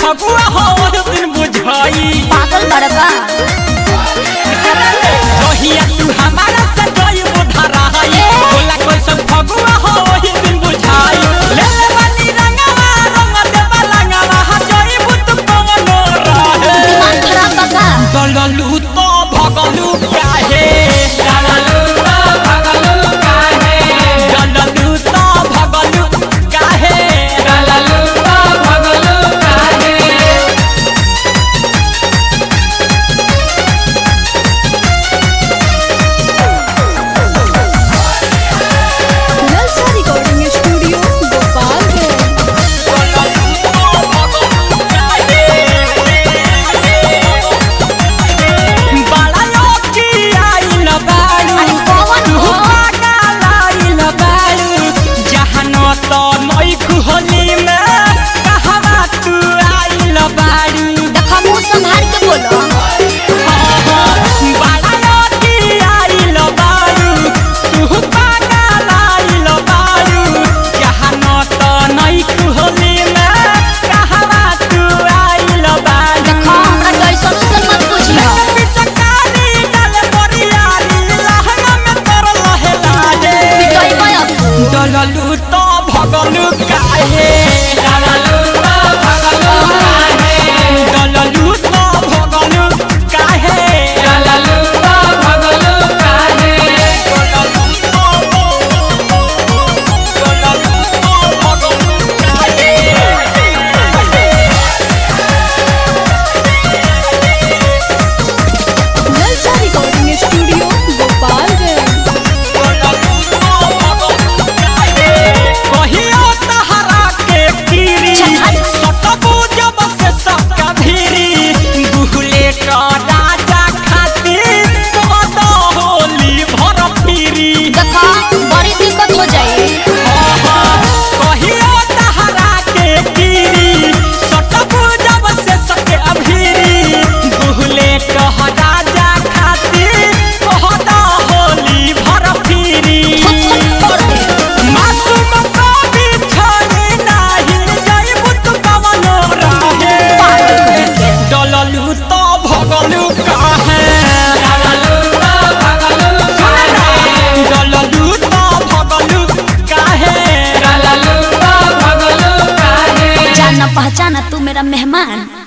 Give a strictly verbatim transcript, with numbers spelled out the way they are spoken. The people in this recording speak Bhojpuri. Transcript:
फगुआ हो दिन बुझाई पागल बड़का रोहिया तू हमारा सजाई बुधारा है बोला कैसन फगुआ हो दिन बुझाई ले ले बनी रंगवा रंग देवा लंगवा हजई बुत कवनो रहे दिमाग खराब बका दललू तो भगलू काहे दललू तो भगलू काहे दललू तो भगलू काहे दललू तो भगलू काहे नलसा रिकॉर्डिंग स्टूडियो गोपालगंज दललू तो भगलू काहे बड़ा लोकी आई न बाड़ू अरे कौन हो पागल आई न बाड़ू जहानो तो नई खुहली में कहवा तू आई न बाड़ू देखा मुंह संभाल के बोलो बड़ा लोकी आई न बाड़ू तू पागल आई न बाड़ू जहानो तो नई खुहली में कहवा तू आई न बाड़ू देखा हमरा कैसन उसन मत पूछियो पिटाई पाया दललू तो भगलू काहे दललू तो भगलू काहे दललू तो भगलू काहे दललू तो भगलू काहे दललू तो दललू तो भगलू काहे नलसा रिकॉर्डिंग स्टूडियो गोपालगंज कहियो तहरा के कीरी सटबू जब से सबका भीरी गुहले का राजा खातिर कद होली भर फिरी देखा बड़ी दिक्कत हो जाए कहियो तहरा के कीरी सटबू जब से सबका भीरी गुहले का राजा खातिर कद होली भर फिरी छोड़ दे मासूम कभी छोड़े नाही जाइबू तू कवनो राहे दललू तो भगलू काहे दललू तो भगलू काहे दललू तो भगलू काहे दललू तो भगलू काहे जाना पहचाना तू मेरा मेहमान